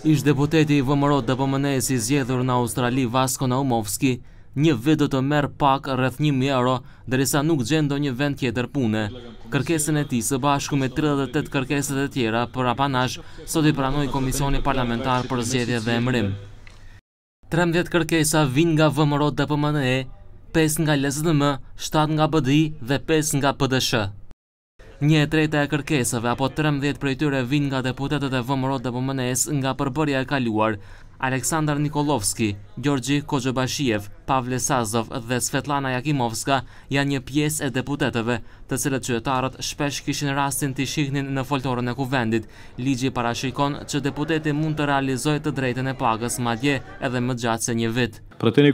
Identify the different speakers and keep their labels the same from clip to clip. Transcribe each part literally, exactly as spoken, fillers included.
Speaker 1: Ish deputeti i V M R O D P M N-s i zgjedhur në Australi Vasko Naumovski një vit do të merr pak rreth një mijë euro derisa nuk gjen ndonjë vend tjetër pune. Kërkesën e tij së bashku me tridhjetë e tetë kërkesat e tjera për apanazh sot i pranoi Komisioni Parlamentar për Zgjedhje dhe Emërim. trembëdhjetë kërkesa vijnë nga V M R O D P M N-e, pesë nga L Z D M, shtatë nga B D I dhe pesë nga P D S H. Një e treta e kërkesave apo trembëdhjetë prej tyre vijnë nga deputetët e V M R O D P M N-s nga përbërja e kaluar. Aleksandar Nikolovski, Gjorgji Koxhobashiev, Pavle Sazov dhe Svetlana Jakimovska janë një pjesë e deputetëve, të cilët qytetarët shpesh kishin rastin të shihnin në foltorën e kuvendit. Ligji parashikon që deputeti mund të realizojë të drejtën e pagës, madje edhe më gjatë se një vit.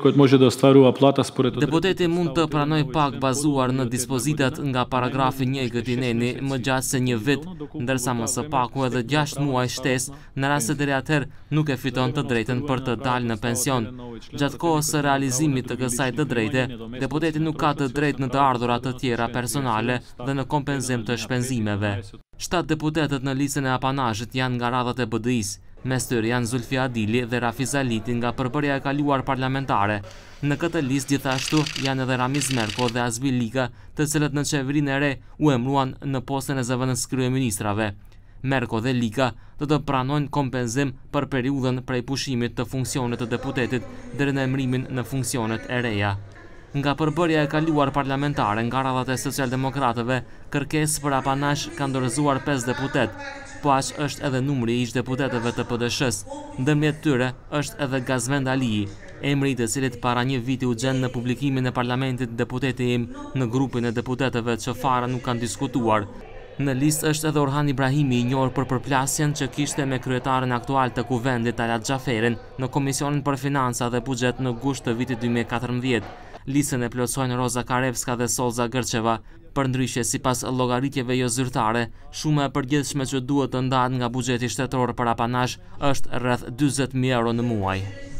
Speaker 1: Deputeti mund të pranoj pagë bazuar në dispozitat nga paragrafi një i këtij neni më gjatë se një vit, ndërsa më së paku edhe gjashtë muaj shtesë në rast se deri atëherë nuk e fiton të drejtën për të dalë në pension. Gjatë kohës së realizimit të kësaj të drejte, deputeti nuk ka të drejtë në të ardhurat të tjera personale dhe në kompenzim të shpenzimeve. Shtatë deputetët në listën e apanazhit janë nga radhat e B D I-s. Mes tyre janë Zulfi Adili dhe Rafiz Aliti nga përbërja e kaluar parlamentare. Në këtë listë gjithashtu janë edhe Ramiz Merko dhe Azbil Lika, të cilët në qeverinë e re u emëruan në postën e zëvendës kryeministrave. Merko dhe Lika do të pranojnë kompenzim për periudhën prej pushimit të funksionit të deputetit deri në emërimin në funksionet e reja. Nga përbërja e kaluar parlamentare nga radhat e socialdemokratëve, kërkesë për apanazh kanë dorëzuar pesë deputet, po aq është edhe numri i ish deputetëve të P D S H-s. Ndërmjet tyre është edhe Gazvend Alii, emri i të cilit para një viti u gjen në publikimin e parlamentit deputeti im në grupin e deputetëve që fare nuk kanë diskutuar. Në listë është edhe Orhan Ibrahimi, i njohur për përplasjen që kishte me kryetarin aktual të kuvendit Talat Xhaferin në Komisionin për Financa dhe Buxhet në gusht të vitit dy mijë e katërmbëdhjetë. Listën e plotësojnë Roza Karevska dhe Solza Gërçeva. Përndryshe, sipas llogaritjeve jo zyrtare, shuma e përgjithshme që duhet të ndahet nga buxheti shtetëror për apanazh është rreth dyzet mijë euro në muaj.